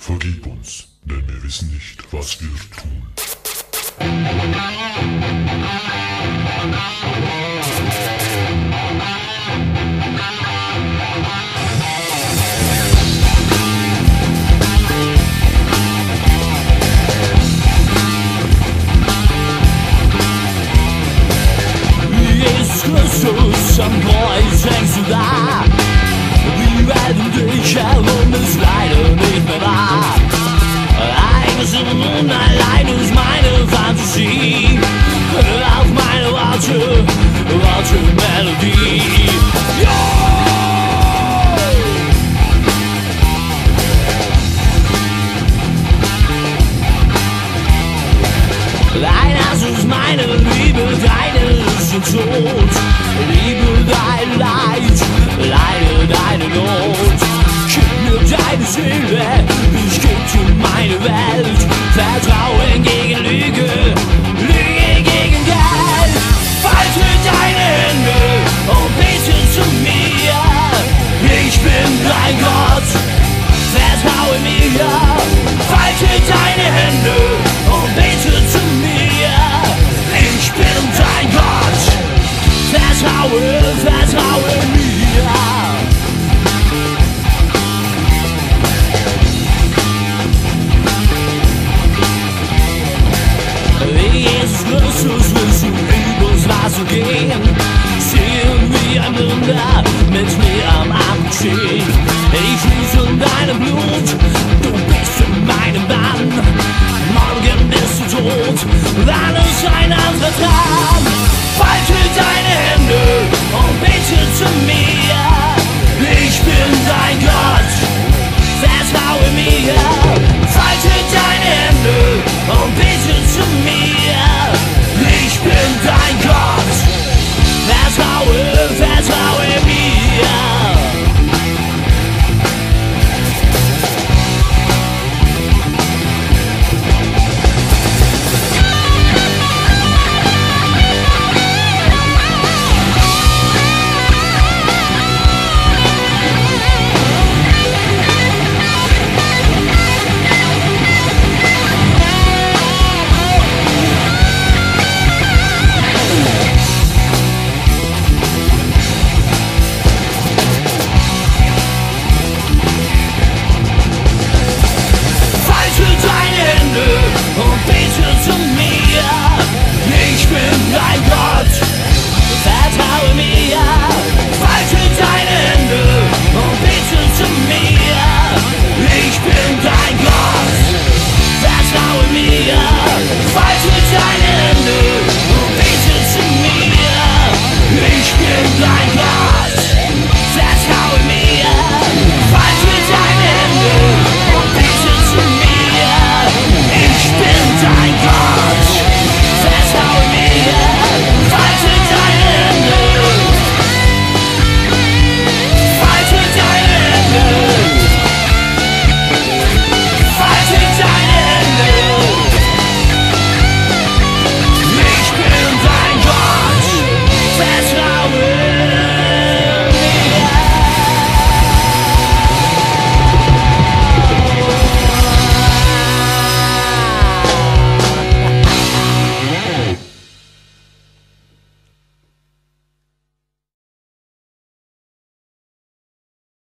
Vergib uns, denn wir wissen nicht, was wir tun. Jesus Christus, am Kreuz hängst du da. Die Welt um dich herum ist leider nicht mehr wahr. Eingesungen und allein ist meine Fantasie. Hör auf meine Worte Melodie. Deines ist meine Liebe, deines ist Tod. Liebe dein Leid, leide deine Not. Gib mir deine Seele, ich geb dir meine Welt. Vertrauen gegen Lüge, Lüge gegen Geld. Falte deine Hände und bete zu mir. Ich bin dein Gott, vertraue mir. Falte deine Hände und bete zu mir. Ich bin dein Gott, vertraue mir. Jesus Christus, willst du übers Wasser gehen? Sehen wie ein Blinder mit mir am Abend stehen. Ich fließe in deinem Blut,